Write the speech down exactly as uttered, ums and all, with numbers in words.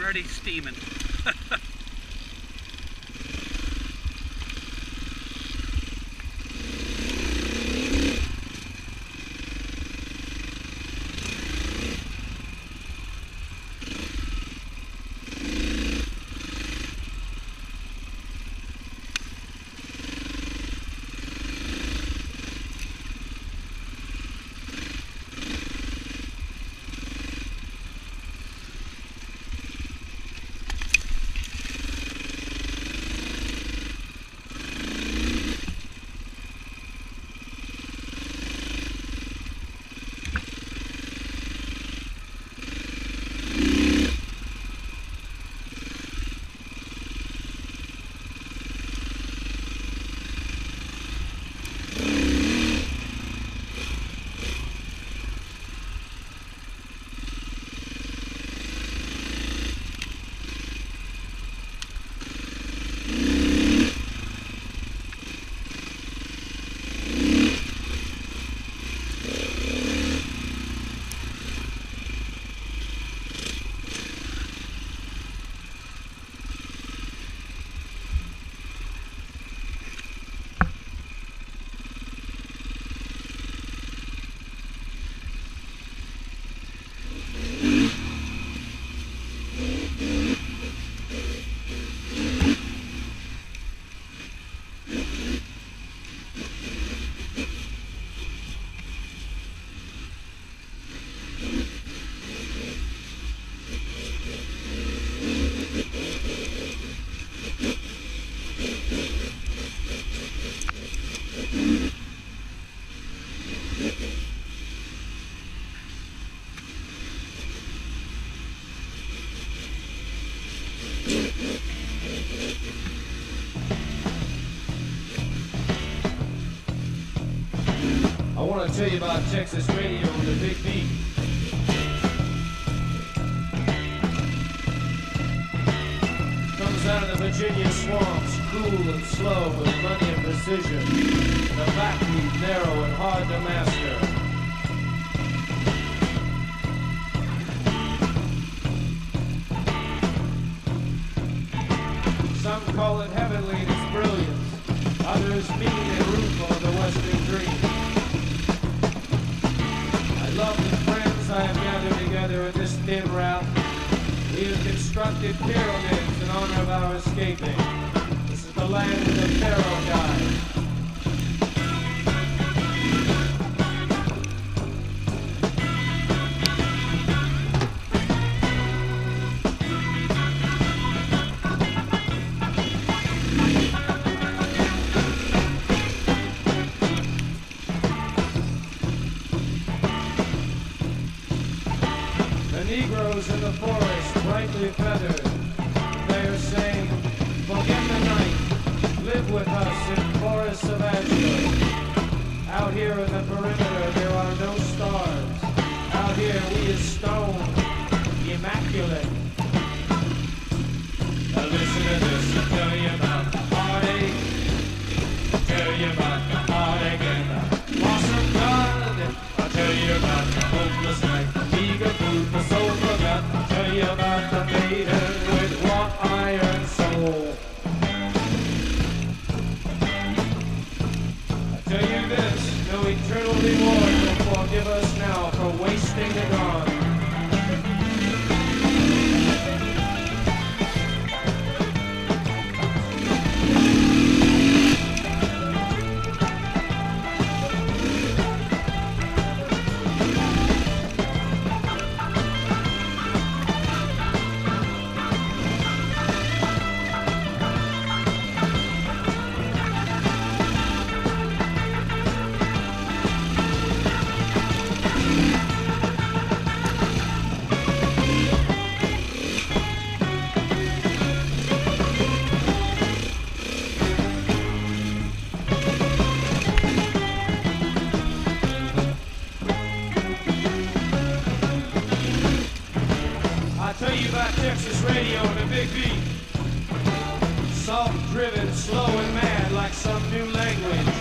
already steaming. I want to tell you about Texas radio and the big beat. Comes out of the Virginia swamps, cool and slow with money and precision. The backbeat narrow and hard to master. Some call it heavenly in its brilliance. Others mean and root for the Western dream. I love the friends I have gathered together in this thin route. We have constructed pyramids in honor of our escaping. This is the land where the Pharaoh died. Negroes in the forest, brightly feathered, they are saying, forget the night, live with us in forests of azure. Out here in the perimeter there are no stars. Out here we is stone, immaculate. Now listen to this, I'll tell you about the heartache, I'll tell you about the heartache and the loss of blood. I'll tell you about the hopeless night, the meager food, the soul forgot. I'll tell you about the maiden with wrought iron soul. I'll tell you this, no eternal reward will forgive us now for wasting the dawn. Texas radio and a big beat. Soft driven, slow and mad like some new language.